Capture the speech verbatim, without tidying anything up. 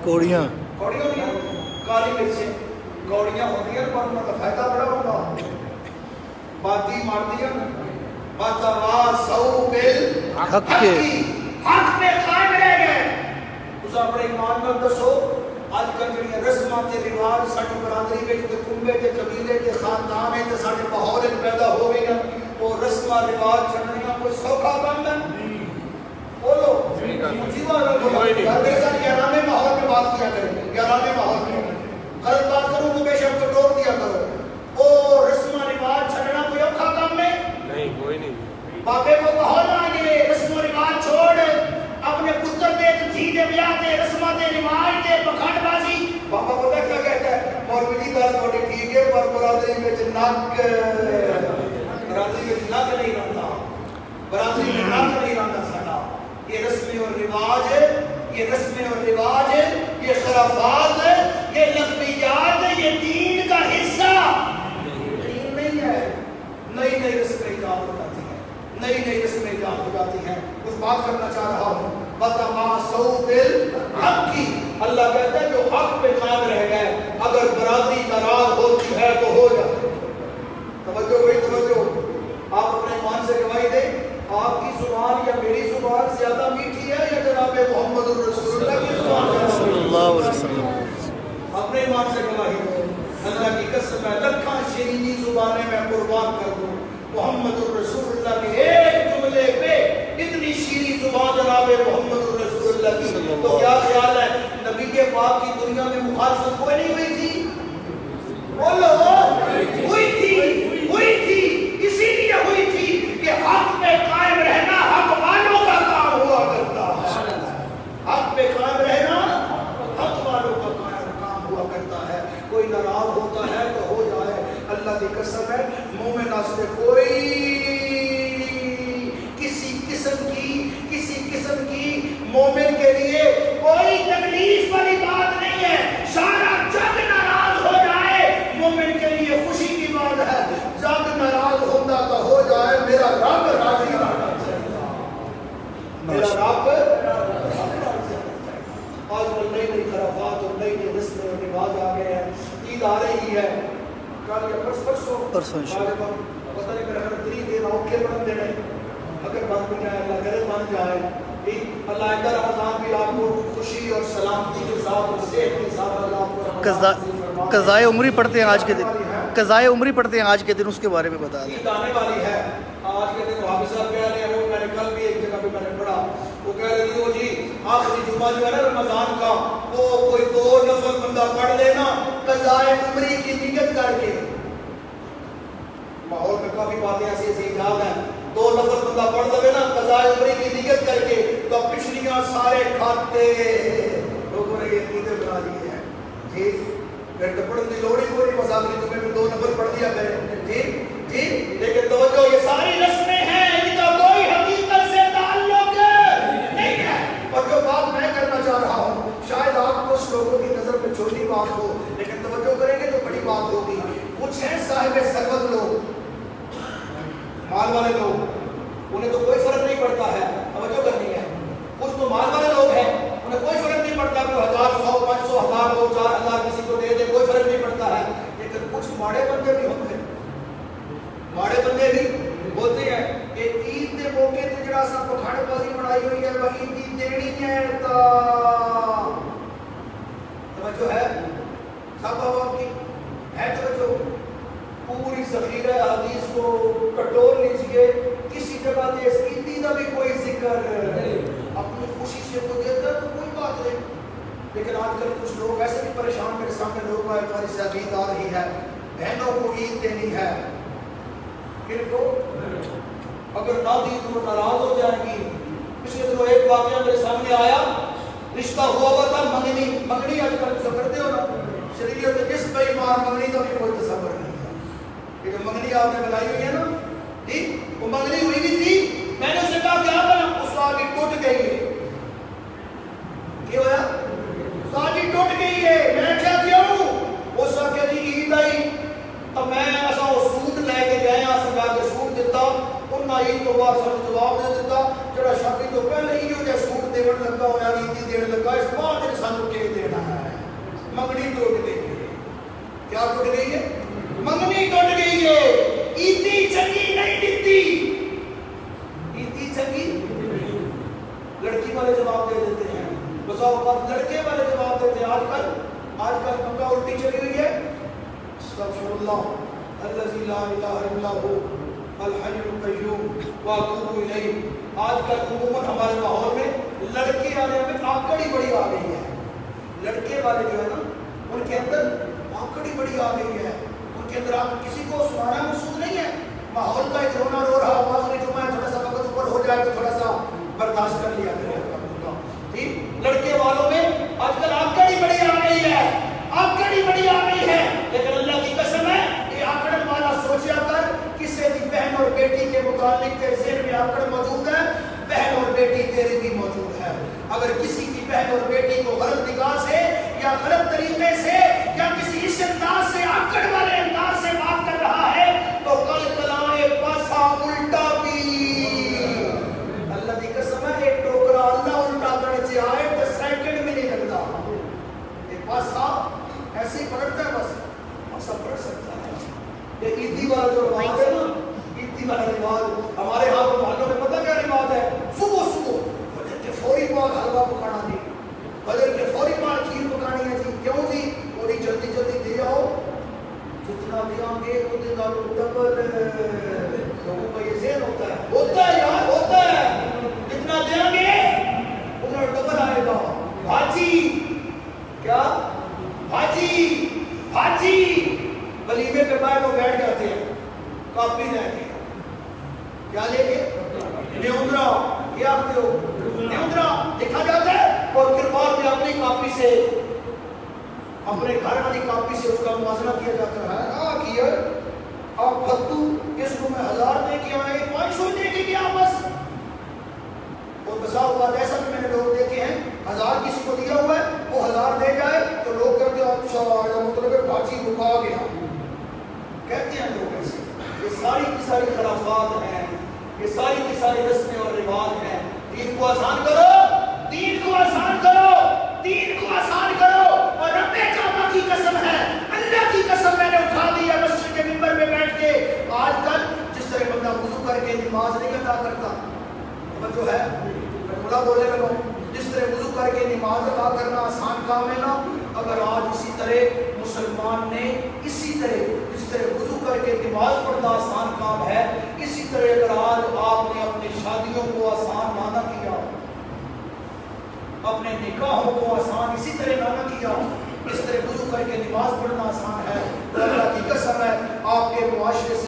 کوڑیاں کوڑیاں ہوتی ہیں کالی مرچیں کوڑیاں ہوتی ہیں پر ان کا فائدہ بڑا ہوگا باتی مار دیا بتواصوا بالحق حق پہ قائم رہ گئے اس اپنے ایمان میں دسو آج کل جڑی رسماں تے رواج ساری برادری وچ تے کنبے تے قبیلے تے خاندان تے سارے ماحول پیدا ہو گئی ہیں وہ رسماں رواج چھڈنیاں کوئی سوکھا کام ہے بولو جیوا بولو اگر ساری گیارہویں ماحول میں بات کیا کریں گیارہویں ماحول میں غلط بات کروں تو بے شک کو ٹوک دیا کرو او رسماں رواج چھڈنا کوئی اوکھا کام ہے نہیں کوئی نہیں بابے کو کہو نا کہ رسم و رواج چھوڑ اپنے پتر دے دھی دے بیاہ دے رسماں دے رواج دے پکھانڈ بازی بابا پتہ کیا کہتا ہے مولوی دی گل تھوڑی ٹھیک ہے پر برادری وچ نک برادری وچ نک نہیں رہندا برادری وچ نک نہیں رہندا ساڈا یہ رسم و رواج یہ رسم و رواج یہ خرافات یہ لغویات یہ دین کا حصہ دین نہیں ہے نئی نئی رسمیں ایجاد ہو جاتی ہیں نئی نئی رسمیں ایجاد ہو جاتی ہیں کچھ بات کرنا چاہ رہا ہوں بتواصوا بالحق اللہ کہتا ہے جو حق پہ قائم رہ گئے اگر برادری ناراض ہوتی ہے تو ہو جائے توجہ بھائی توجہ آپ اپنے ایمان سے گواہی دیں آپ کی زبان یا میری زبان زیادہ میٹھی ہے یا جناب محمد الرسول اللہ کی زبان صلی اللہ علیہ وسلم اپنے ایمان سے گواہی دیں اللہ کی قسم ہے لکھاں شیرینی زبانیں میں قربان کر دوں محمد الرسول اللہ کے ایک جملے پہ اتنی شیریں زبان جناب محمد الرسول اللہ کی تو کیا خیال ہے نبی کے پاک کی دنیا میں مخالفت کوئی نہیں ہوئی تھی بولو ہوئی تھی ہوئی تھی اسی لیے ہوئی تھی کہ حق پہ قائم رہنا حق والوں کا کام ہوا کرتا ہے حق پہ قائم رہنا حق والوں کا کام ہوا کرتا ہے کوئی ناراض ہوتا ہے تو ہو جائے اللہ کی قسم ہے مومن واسطے کوئی کسی قسم کی کسی قسم کی مومن کے لیے کوئی تکلیف والی بات نہیں ہے سارا جگ ناراض ہو جائے مومن کے لیے خوشی کی بات ہے جگ ناراض ہوتا تو ہو جائے میرا رب راضی رہنا چاہیے میرا رب آج کل نئی نئی خرافات اور نئی نئی رسمیں اور رواج آ گئے ہیں عید آ رہی ہے کل یا پرس پرسوں پرسوں پتہ نہیں میرا خیال تری دن اوکھے بن دینے اگر بن جائے اللہ کرے بن جائے اللہ اندر رمضان بھی آپ کو خوشی اور سلامتی کے ساتھ اور صحت کے ساتھ اللہ آپ کو قضائے عمری پڑھتے ہیں آج کے دن قضائے عمری پڑھتے ہیں آج کے دن اس کے بارے میں بتا دیں عید آنے والی ہے آج کے دن حافظ صاحب کہہ رہے ہیں وہ میں نے کل بھی ایک جگہ پہ میں نے پڑھا وہ کہہ رہے ہیں وہ جی آخری جمعہ جو ہے نا رمضان کا وہ کوئی دو نفل بندہ پڑھ لینا قضائے عمری کی نیت کر کے ماحول میں کافی باتیں ایسی ایسی ایجاد ہیں دو نفل بندہ پڑھ لے نا قضائے عمری کی نیت کر کے تو پچھلیاں سارے کھاتے لوگوں نے یہ نیتیں بنا دی ہیں جی پھر تو پڑھنے کی لوڑ ہی کوئی نہیں مسافری تمہیں بھی دو نفل پڑھ دیا کریں جی جی لیکن توجہ یہ ساری رسمیں ہیں ان کا کوئی حقیقت سے تعلق نہیں ہے اور جو بات میں کرنا چاہ رہا ہوں شاید آپ کو اس لوگوں کی نظر میں چھوٹی بات ہو لیکن توجہ کریں گے تو بڑی بات ہوگی کچھ ہیں صاحب ثروت لوگ مال والے لوگ انہیں تو کوئی فرق نہیں پڑتا ہے توجہ کرنی ہے کچھ تو مال والے لوگ ہیں انہیں کوئی فرق نہیں پڑتا کہ ہزار سو پانچ سو ہزار دو چار ہزار کسی کو دے دے کوئی فرق نہیں پڑتا ہے لیکن کچھ ماڑے بندے بھی ہوتے ہیں ماڑے بندے بھی ہوتے ہیں کہ عید کے موقع تے جڑا سا پکھاڑ بازی بنائی ہوئی ہے وہ عید دی دینی ہے تا توجہ ہے سب آپ کی ہے توجہ پوری ذخیرہ حدیث کو کٹور لیجئے کسی جگہ تے اس عیدی کا بھی کوئی ذکر اپنی خوشی سے کو دیتا تو کوئی بات نہیں لیکن آج کل کچھ لوگ ایسے بھی پریشان میرے سامنے لوگ آئے ہماری سے عید آ رہی ہے بہنوں کو عید دینی ہے پھر کو اگر نہ دی تو ناراض ہو جائیں گی پچھلے دنوں ایک واقعہ میرے سامنے آیا رشتہ ہوا ہوا تھا منگنی منگنی آج کل کرتے ہو نا شریعت میں جس بے ایمان منگنی کا بھی کوئی تصور نہیں ہے لیکن منگنی آپ نے بنائی ہوئی ہے نا ٹھیک وہ منگنی ہوئی بھی تھی میں نے اسے کہا کیا بنا اس سال ٹوٹ گئی ہے کیا ہوا سال ٹوٹ گئی ہے میں نے کیا کیوں اس سال کہ جی عید آئی تو میں ایسا وہ سوٹ لے کے گئے ایسا جا کے سوٹ دیتا انہاں عید تو بعد سب جواب دے دیتا جڑا شادی تو پہلے ہی جو سوٹ دیون لگا ہوا عیدی دین لگا اس بعد نے سانو کے دینا मंगनी टूट गई है। क्या टूट गई है? मंगनी टूट गई है। इतनी चंगी नहीं दिखती, इतनी चंगी लड़की वाले जवाब दे देते हैं, बस औकात लड़के वाले जवाब देते हैं। आजकल आजकल पंगा उल्टी चली हुई है। अस्तगफिरुल्लाह अल्लज़ी ला इलाहा इल्ला हु अल हय्युल क़य्यूम व अतूबु इलैहि। आजकल उम्मन हमारे माहौल में लड़के वाले में आकड़ी बड़ी आ गई है। लड़के वाले जो है ना उनके अंदर आकड़ी बड़ी आ गई है। उनके अंदर आप किसी को सुनाना महसूस नहीं है। माहौल का एक रोना रो रहा आवाज में जो मैं थोड़ा सा वक्त ऊपर हो जाए तो थोड़ा सा बर्दाश्त कर लिया करें। ठीक, लड़के वालों में आजकल आकड़ी बड़ी आ गई है, आकड़ी बड़ी आ गई है। लेकिन अल्लाह की कसम है ये आकड़न वाला सोचा कर किसी की बहन और बेटी के मुतालिक तेरे ज़हन में आकड़ मौजूद है, बहन और बेटी तेरी भी मौजूद है। अगर किसी की बहन और बेटी को गलत निगाह से या गलत तरीके से या किसी इस अंदाज से आकड़ वाले अंदाज से बात कर रहा है तो कल कलाए पासा उल्टा भी अल्लाह की कसम है एक टोकरा अल्लाह उल्टा करने से आए तो सेकंड में नहीं लगता। एक पासा ऐसे ही पलटता है, बस पासा पलट सकता है। ये ईदी वाला जो रिवाज है ना, ईदी वाला रिवाज हमारे यहाँ तो मानो में पता क्या रिवाज है? सुबह सुबह फजर के फौरी बाद हलवा पकाना जी, फजर के फौरी बाद खीर पकानी है जी। क्यों जी? थोड़ी जल्दी जल्दी दे आओ, जितना देंगे उतना डबल। लोगों का ये ज़हन होता है, होता है यार, होता है, जितना देंगे उतना डबल आएगा। भाजी क्या? भाजी भाजी वलीमे पे बैठ को बैठ जाते हैं, कापी लेके, क्या लेके? न्यूंद्रा, क्या आखते हो? न्यूंद्रा लिखा जाता है और फिर बाद में अपनी कापी से, अपने घर वाली कापी से उसका मुआवजा किया जाता है। हाँ किया आप फद्दू, इसको मैं हजार दे के आए, पाँच सौ दे के गया बस। और बसा हुआ ऐसा भी मैंने लोग देखे हैं, हजार किसी को दिया हुआ है, वो हजार दे जाए तो लोग कहते हैं अच्छा मतलब है भाजी रुका गया, कहते हैं लोग ऐसे। ये सारी की सारी खराफात हैं, ये सारी की सारी रस्में और रिवाज हैं। दीन को आसान करो, दीन को आसान करो, दीन को आसान करो। और रब्बे काबा की कसम है, अल्लाह की कसम मैंने उठा ली है मस्जिद के मिंबर में बैठ के। आजकल जिस तरह बंदा वुज़ू करके नमाज नहीं अदा करता, जो है मुला बोले लगा, जिस तरह वुज़ू करके नमाज अदा करना आसान काम है ना, अगर आज इसी तरह मुसलमान ने इसी तरह जिस तरह वुज़ू करके नमाज पढ़ना आसान काम है, इसी तरह अगर आज आपने अपनी शादियों को आसान माना किया, अपने निकाहों को आसान